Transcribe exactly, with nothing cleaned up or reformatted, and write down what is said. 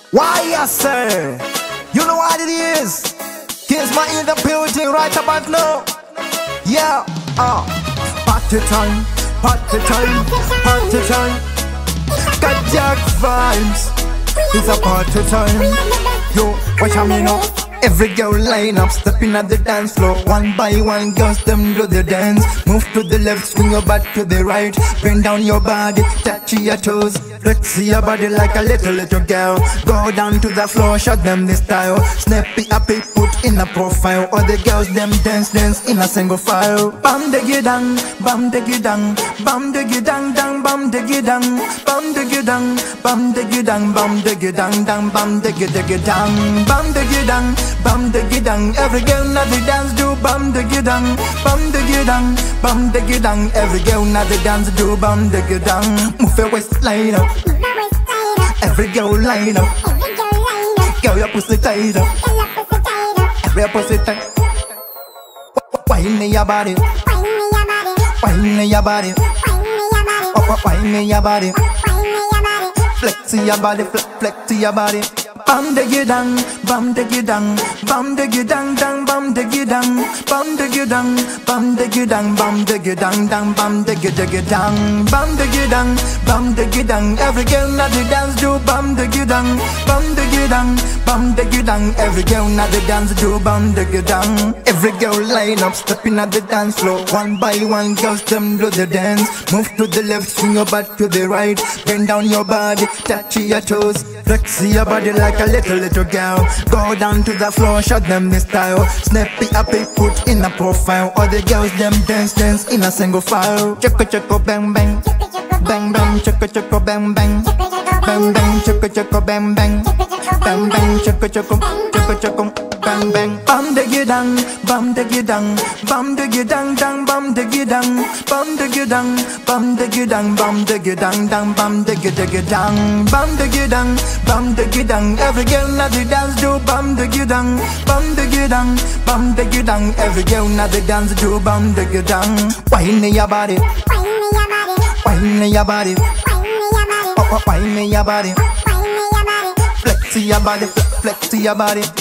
Why, yes, sir? You know what it is? Here's my inner purity right about now. Yeah, uh, party time, party time, party time. Kajak vibes, it's a party time. Yo, watch out me now. Every girl line up, stepping at the dance floor. One by one, girls them do the dance. Move to the left, swing your back to the right. Bend down your body, touch your toes. Flex your body like a little little girl. Go down to the floor, show them the style. Snappy happy, put in a profile. All the girls them dance dance in a single file. Bam diggy dang, bam diggy dang, bam diggy dang dang, bam diggy dang, bam diggy dang, bam diggy dang, bam diggy dang dang, bam diggy diggy dang, bam diggy dang. Bam diggy dang, every girl na the dance do bam diggy dang, bam diggy dang, bam diggy dang, every girl na the dance do bam diggy dang. Move your waistline up, every girl line up, girl your pussy tight up, every pussy tight. Wine your body, wine your body, up wine your body, flex your body, flex your body. Bam diggy dang, bam diggy dang, bam diggy dang dang, bam diggy dang, bam diggy dang, bam diggy dang, bam diggy dang dang, bam diggy diggy dang, bam diggy dang, bam diggy dang. Every girl na the dance do bam diggy dang, bam diggy dang, bam diggy dang. Every girl na the dance do bam diggy dang. Every girl line up, stepping at the dance floor. One by one, girls them do the dance. Move to the left, swing your back to the right. Bend down your body, touch your toes. Flex your body like a little little girl. Go down to the floor, show them the style. Snappy happy, put in a profile. All the girls them dance dance in a single file. Chocka chocka bang bang, bang bang chocka chocka bang bang, bang bang chocka chocka bang bang, bang bang chocka chocka chocka chocka bang bang. Bam diggy dang, bam diggy dang, bam diggy dang dang, bam diggy dang, bam diggy dang, bam diggy dang, bam diggy dang dang, bam diggy diggy dang, bam diggy dang, bam diggy dang. Every girl na the dance do bam diggy dang, bam diggy dang, bam diggy dang. Every girl na the dance do bam diggy dang. Wine your body, wine your body, oh wine your body, flex your body, flex your body.